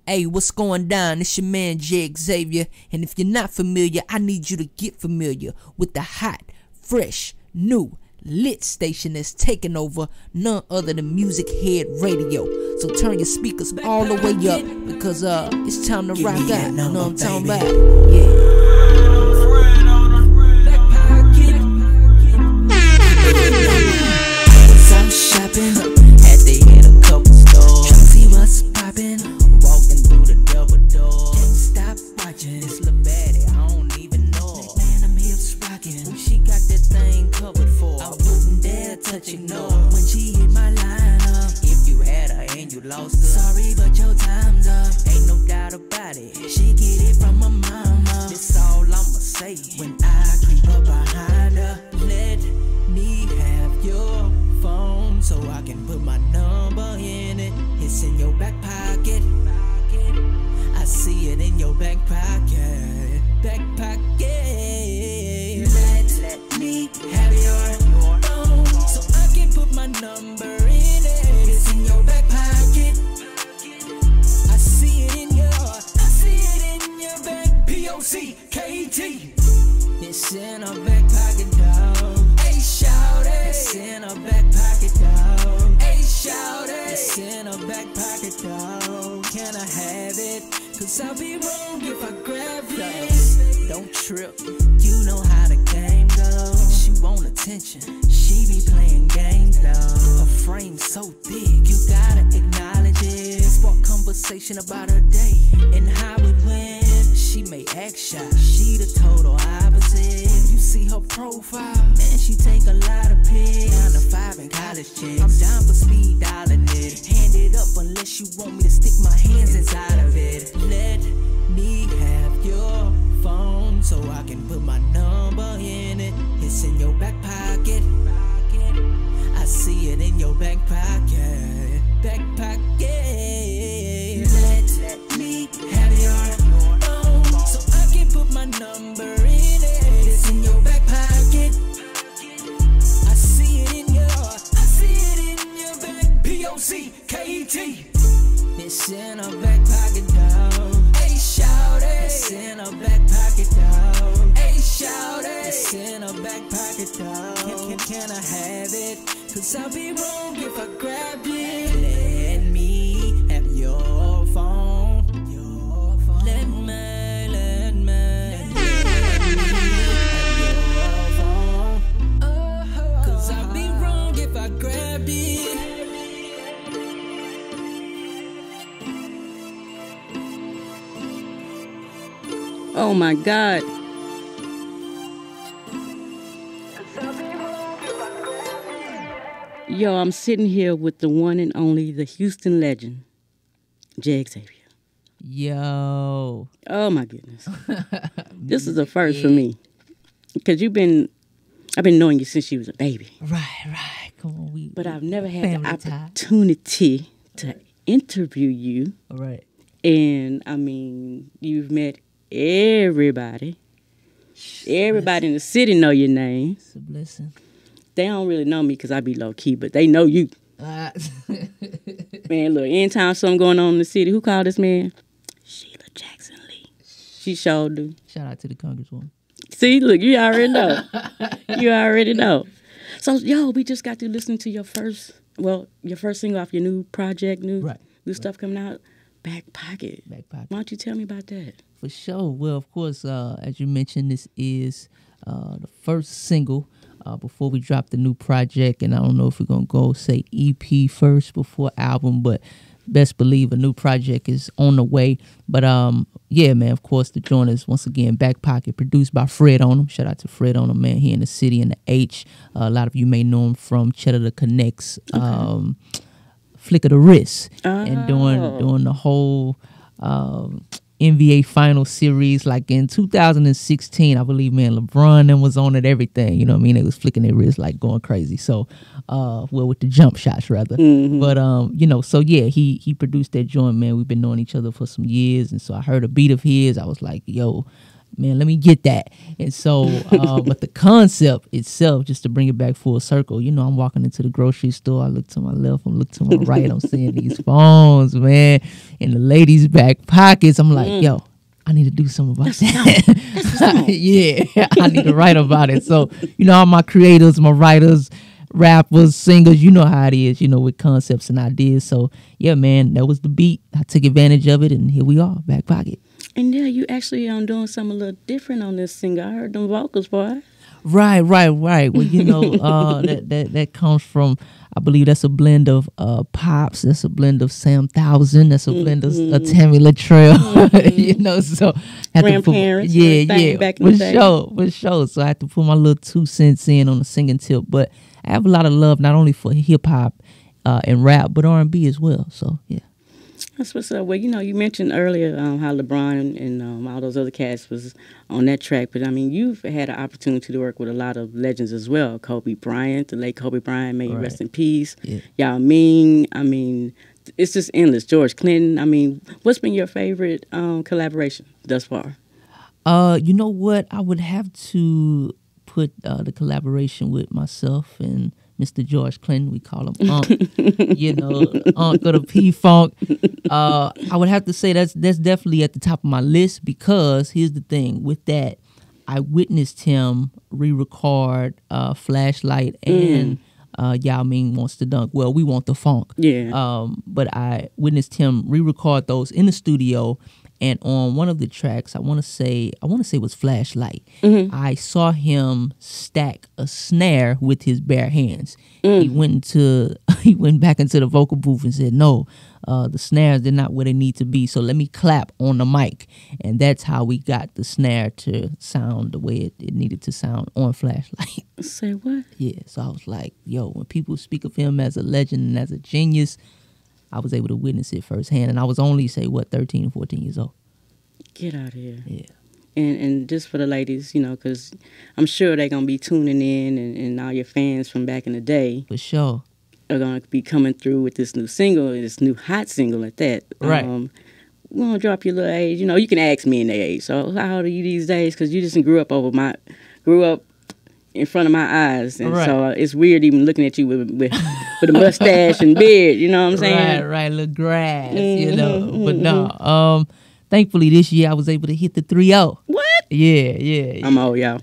Hey, what's going down? It's your man Jay Xavier, and if you're not familiar, I need you to get familiar with the hot, fresh, new, lit station that's taking over, none other than Music Head Radio. So turn your speakers all the way up, because it's time to rock out. You know what I'm talking about? Yeah. Shopping, had to hit a couple stores, tryna see what's poppin'. Walking through the double door, can't stop watching this little baddie, I don't even know. Man, I'm hips rockin', she got that thing covered for. I wouldn't dare touch ignore when she hit my line up. If you had her and you lost her, sorry but your time's up. Ain't no doubt about it, she get it from her mama. That's all I'ma say when I creep up behind her. Let me have your phone so I can put my number in it. It's in your back pocket. I see it in your back pocket. Back pocket. Let me have your phone so I can put my number in it. It's in your back pocket. I see it in your back P-O-C-K-T. It's in her back pocket, dog. Hey, shout it. It's in her back pocket, dog. Hey, shout it. It's in her back pocket, dog. Can I have it? Cause I'll be wrong if I grab it. Don't trip, you know how the game goes. She want attention, she be playing games, dog. Her frame so thick, you gotta acknowledge it. Spark conversation about her day and how it went. She may act shy, she the total opposite. You see her profile, man, she take a lot of pics. 9 to 5 in college chicks, I'm down for speed dialing it. Hand it up unless you want me to stick my hands inside of it. Let me have your phone so I can put my number in it. It's in your back pocket. I see it in your back pocket. Back pocket. Let me have your phone so I can put my number in it. It's in your back pocket. I see it in your back P-O-C-K-T. It's in her back pocket, dog. Hey, shout it. It's in her back pocket, dog. Hey, shout it. It's in her back pocket, dog. Can I have it? Cause I'll be wrong if I grab it. Let me have your phone. Let me have your phone. Cause I'll be wrong if I grab it. Oh my God. Yo, I'm sitting here with the one and only, the Houston legend, Jay Xavier. Yo. Oh my goodness. This is a first for me. Because I've been knowing you since you was a baby. Right. Come on, but I've never had the family time. opportunity to interview you. All right. And I mean, you've met everybody. Everybody in the city know your name. It's a blessing. They don't really know me because I be low key, but they know you. Man, look, anytime something going on in the city, who called this man? Sheila Jackson Lee. She sure do. Shout out to the Congresswoman. See, look, you already know. You already know. So, yo, we just got to listen to your first single off your new project, new stuff coming out, Back Pocket. Back Pocket. Why don't you tell me about that? For sure. Well, of course, as you mentioned, this is the first single before we drop the new project. And I don't know if we're going to go say EP first before album, but best believe a new project is on the way. But yeah, man, of course, the joint is once again Back Pocket, produced by Fred Onum. Shout out to Fred Onum, man, here in the city in the H. A lot of you may know him from Cheddar the Connects, Flick of the Wrist, and doing the whole NBA final series, like in 2016, I believe, man, LeBron then was on it, everything, you know what I mean? They was flicking their wrists like going crazy. So, well, with the jump shots rather. But, you know, so yeah, he produced that joint, man. We've been knowing each other for some years. And so I heard a beat of his. I was like, yo, man, let me get that. And so, but the concept itself, just to bring it back full circle, you know, I'm walking into the grocery store. I look to my left, I'm looking to my right. I'm seeing these phones, man, in the ladies' back pockets. I'm like, yo, I need to do something about that. Yeah, I need to write about it. So, you know, all my creators, my writers, rappers, singers, you know how it is, you know, with concepts and ideas. So, yeah, man, that was the beat. I took advantage of it, and here we are, back pocket. And yeah, you actually doing something a little different on this singer. I heard them vocals, boy. Right. Well, you know, that comes from, I believe that's a blend of Pops, that's a blend of Sam Thousand, that's a blend of Tammy Latrell, you know, so had grandparents, back in for the day. sure. So I had to put my little 2 cents in on the singing tip, but I have a lot of love not only for hip hop and rap, but R&B as well. So yeah. That's what's up. Well, you know, you mentioned earlier how LeBron and all those other cats was on that track, but I mean, you've had an opportunity to work with a lot of legends as well. Kobe Bryant, the late Kobe Bryant, may he rest in peace. Yeah. Yao Ming. I mean, it's just endless. George Clinton. I mean, what's been your favorite collaboration thus far? You know what? I would have to put the collaboration with myself and Mr. George Clinton. We call him Unc, you know, Unc of the P-Funk. I would have to say that's definitely at the top of my list, because here's the thing. With that, I witnessed him re-record Flashlight and Yao Ming Wants to Dunk. Well, We Want the Funk. Yeah. But I witnessed him re-record those in the studio. And on one of the tracks, I want to say it was Flashlight. I saw him stack a snare with his bare hands. He went back into the vocal booth and said, "No, the snares, they're not where they need to be. So let me clap on the mic." And that's how we got the snare to sound the way it needed to sound on Flashlight. Say what? Yeah. So I was like, yo, when people speak of him as a legend and as a genius, I was able to witness it firsthand, and I was only, 13 or 14 years old. Get out of here. Yeah. And just for the ladies, you know, because I'm sure they're going to be tuning in, and all your fans from back in the day. For sure. Are going to be coming through with this new single, this new hot single at that. Right. We're going to drop your little age. You know, you can ask me in their age. So how old are you these days? Because you just grew up in front of my eyes, and so it's weird even looking at you with a mustache and beard. You know what I'm saying? Right, little grass, you know. But no, thankfully this year I was able to hit the 3-0. What? Yeah. I'm old, y'all.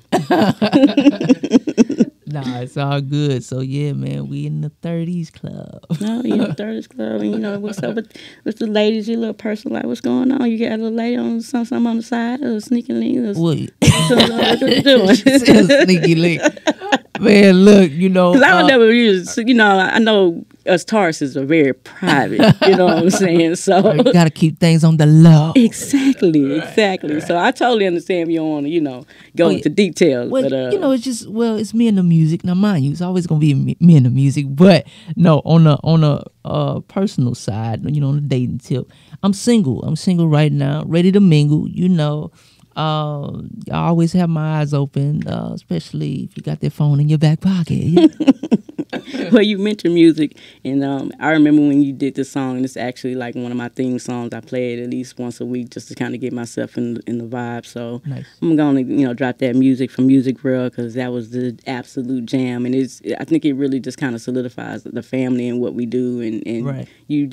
Nah, it's all good. So yeah, man, we in the 30s club. No, you in the 30s club, and you know what's up with the ladies. Your little person, like, what's going on? You got a little lady on something on the side, or sneaking link? What you doing? Sneaky link. Man, look, you know. Because I would never use, you know, I know us Tauruses are very private, you know what I'm saying? So you got to keep things on the low. Exactly. Right. So I totally understand if you don't want to, you know, go into details. Well, but, you know, it's me and the music. Now, mind you, it's always going to be me and the music. But, no, on a personal side, you know, on the dating tip, I'm single. I'm single right now, ready to mingle, you know. I always have my eyes open, especially if you got that phone in your back pocket. Yeah. Well, you mentioned music, and I remember when you did this song, and it's actually like one of my theme songs. I play it at least once a week just to kind of get myself in the vibe. So nice. I'm going to, you know, drop that music from Music World, because that was the absolute jam, and I think it really just kind of solidifies the family and what we do, and right.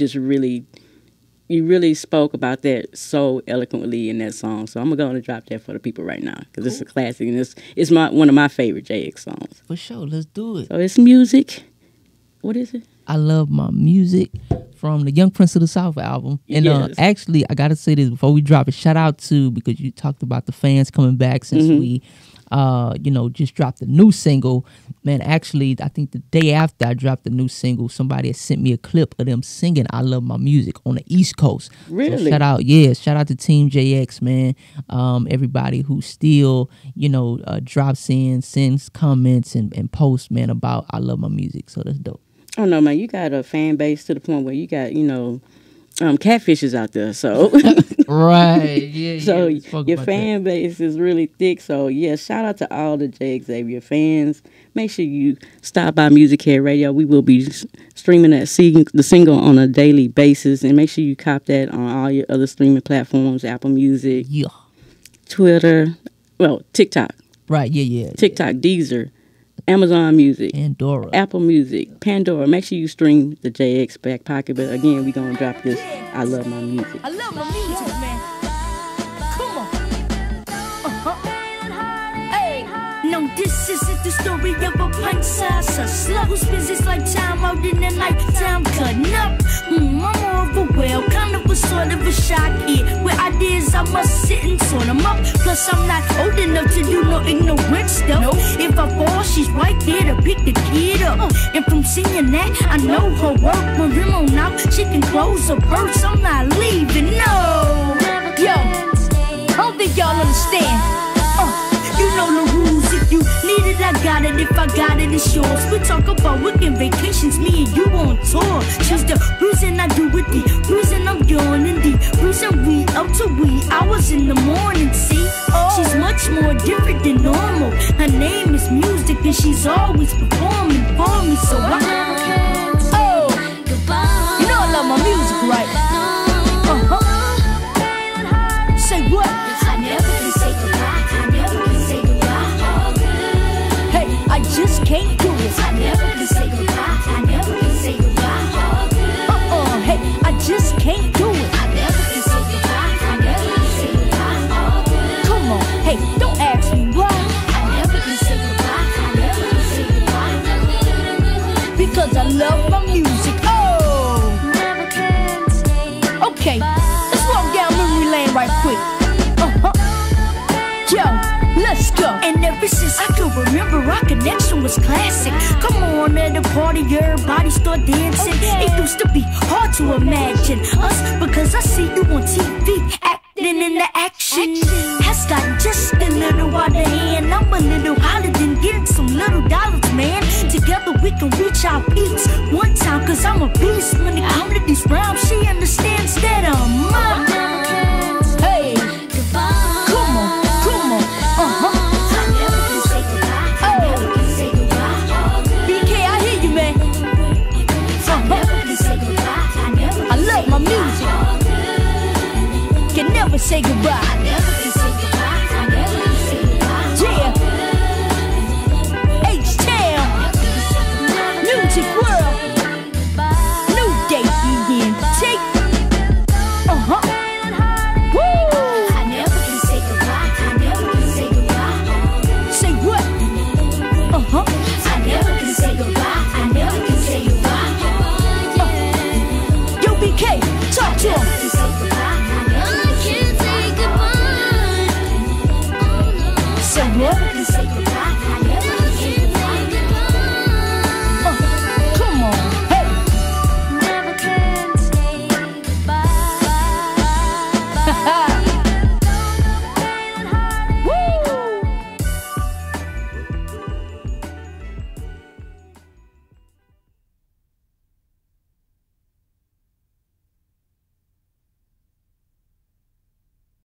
You really spoke about that so eloquently in that song. So I'm going to drop that for the people right now, because it's a classic, and it's one of my favorite JX songs. For sure. Let's do it. So it's music. What is it? I love my music from the Young Prince of the South album. And yes. Actually, I got to say this before we drop it. Shout out to, because you talked about the fans coming back since we you know, just dropped a new single. Man, actually, I think the day after I dropped the new single, somebody had sent me a clip of them singing I Love My Music on the East Coast. Really? So shout out to Team JX, man. Everybody who still, you know, drops in, sends comments and posts, man, about I Love My Music. So that's dope. Oh, no, man, you got a fan base to the point where you got, you know, catfishes out there, so right, yeah. So your fan base is really thick. So yeah, shout out to all the J. Xavier fans. Make sure you stop by Music Head Radio. We will be streaming the single on a daily basis, and make sure you cop that on all your other streaming platforms, Apple Music, Twitter, well, TikTok. Right, yeah. TikTok, Deezer, Amazon Music, Pandora, Apple Music, Pandora. Make sure you stream the JX Back Pocket. But again, we're going to drop this I Love My Music. I love my music, man. Come on. Hey, no, this isn't the story of a pint-sized slut who spends his lifetime out in the nighttime cutting up. I'm more of a well, kind of a sort of a shy kid with ideas I must sit and sort them up. Plus, I'm not old enough to do no ignorant stuff. Nope. If I fall, she's right there to pick the kid up. And from seeing that, I know her work. When we're on out, she can close her purse. I'm not leaving, no. Yo, I don't think y'all understand. You know the rules. If you need it, I got it. If I got it, it's yours. We talk about weekend vacations, me and you on tour. She's the reason I do it, the reason I'm yawning, the reason we up to wee hours in the morning. See, she's much more different than normal. Her name is Music, and she's always performing for me. So you know I love my music, right? Say what? I never can say goodbye. I never can say goodbye. Hey, I just can't do it. I never can say goodbye. I never can say goodbye. Hey, I just can't do it. I never can say goodbye. I never can say goodbye. Come on, hey, don't ask me why. I never can say goodbye. I never can say goodbye. Because I love my music. Okay, let's walk down memory lane right quick. Yo, let's go. And ever since I could remember, our connection was classic. Come on, at a party, everybody start dancing. It used to be hard to imagine us, because I see you on TV, acting in the action. Has gotten just a little out of hand. I'm a little hotter than getting some little dollars, man. Together we can reach our peaks one time, cause I'm a beast. When it comes to these rhymes, she understands that I'm mine. Hey, come on. I never can say goodbye. I never can say goodbye. BK, I hear you, man. I never can say goodbye. I love my music. Can never say goodbye.